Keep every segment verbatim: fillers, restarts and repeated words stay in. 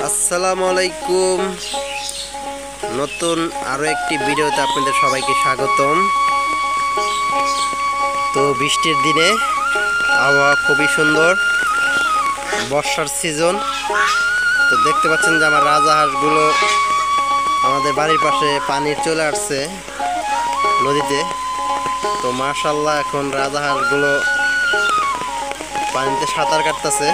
আসসালামু আলাইকুম। নতুন আরো একটি ভিডিওতে আপনাদের সবাইকে স্বাগতম। তো বৃষ্টির দিনে আবহাওয়া খুবই সুন্দর, বর্ষার সিজন। তো দেখতে পাচ্ছেন যে আমার রাজাহাঁসগুলো আমাদের বাড়ির পাশে পানি চলে আসছে নদীতে। তো মাশাআল্লাহ এখন রাজাহাঁসগুলো পানিতে সাঁতার কাটতেছে।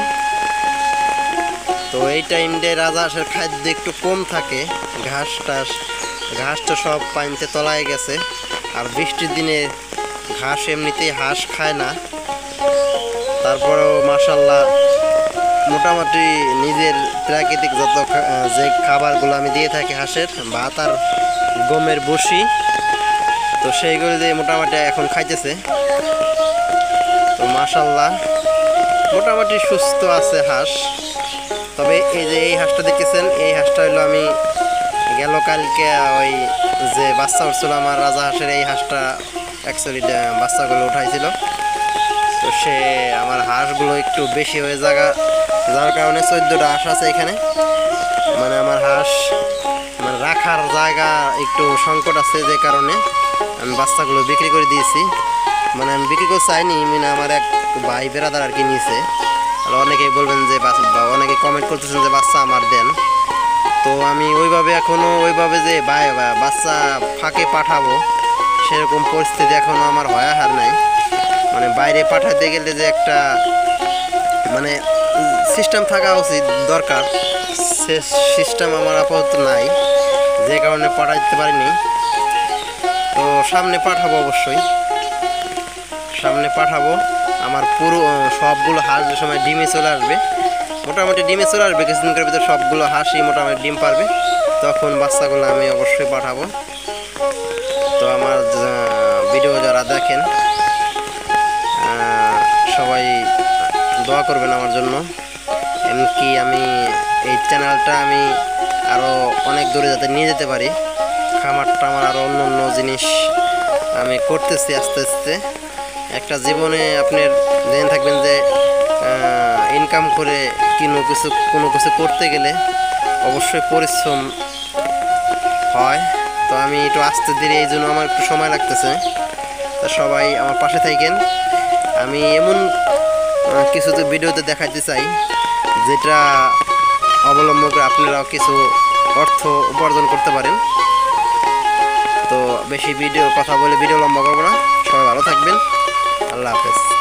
তো এই টাইমটায় রাজহাঁসের খাদ্য একটু কম থাকে, ঘাস টাস ঘাসটা সব পানিতে তলায় গেছে। আর বৃষ্টির দিনে ঘাস এমনিতেই হাঁস খায় না। তারপরেও মাশাআল্লাহ মোটামুটি নিজের প্রাকৃতিক যত যে খাবারগুলো আমি দিয়ে থাকি হাঁসের, ভাত আর গমের বসি, তো সেইগুলো দিয়ে মোটামুটি এখন খাইতেছে। তো মাশাআল্লাহ মোটামুটি সুস্থ আছে হাঁস। তবে এই যে এই হাঁসটা দেখতেছেন, এই হাঁসটা হলো আমি গেল কালকে ওই যে বাচ্চা উঠছিল আমার রাজাহাঁসের, এই হাঁসটা অ্যাকচুয়ালি বাচ্চাগুলো উঠাইছিল। তো সে আমার হাঁসগুলো একটু বেশি হয়ে জায়গা যার কারণে চোদ্দোটা হাঁস আছে এখানে। মানে আমার হাঁস মানে রাখার জায়গা একটু সংকট আছে, যে কারণে আমি বাচ্চাগুলো বিক্রি করে দিয়েছি। মানে আমি বিক্রি করে চাইনি, মানে আমার এক ভাই বেড়াদার আর কি নিয়েছে। আর অনেকেই বলবেন যে অনেকে কমেন্ট করতেছেন যে বাচ্চা আমার দেন। তো আমি ওইভাবে এখনও ওইভাবে যে বাচ্চা ফাঁকে পাঠাবো সেরকম পরিস্থিতি এখনও আমার হয় হার নাই। মানে বাইরে পাঠাতে গেলে যে একটা মানে সিস্টেম থাকা উচিত দরকার, সে সিস্টেম আমার আপাতত নাই, যে কারণে পাঠাতে পারিনি। তো সামনে পাঠাবো, অবশ্যই সামনে পাঠাবো। আমার পুরো সবগুলো হাঁস যে সময় ডিমে চলে আসবে, মোটামুটি ডিমে চলে আসবে কিছুদিন করে ভিতরে, সবগুলো হাঁসই মোটামুটি ডিম পারবে, তখন বাচ্চাগুলো আমি অবশ্যই পাঠাবো। তো আমার ভিডিও যারা দেখেন সবাই দোয়া করবেন আমার জন্য। এমনকি আমি এই চ্যানেলটা আমি আরও অনেক দূরে যাতে নিয়ে যেতে পারি, খামারটা আমার আরও অন্য অন্য জিনিস আমি করতেছি আস্তে আস্তে। একটা জীবনে আপনার জেনে থাকবেন যে ইনকাম করে কোনো কিছু কোনো কিছু করতে গেলে অবশ্যই পরিশ্রম হয়। তো আমি একটু আস্তে ধীরে, এই জন্য আমার একটু সময় লাগতেছে। তা সবাই আমার পাশে থাকেন। আমি এমন কিছু তো ভিডিওতে দেখাইতে চাই যেটা অবলম্বন করে আপনারাও কিছু অর্থ উপার্জন করতে পারেন। তো বেশি ভিডিও কথা বলে ভিডিও লম্বা করবো না, সবাই ভালো থাকবেন। আল্লাহ হাফেজ।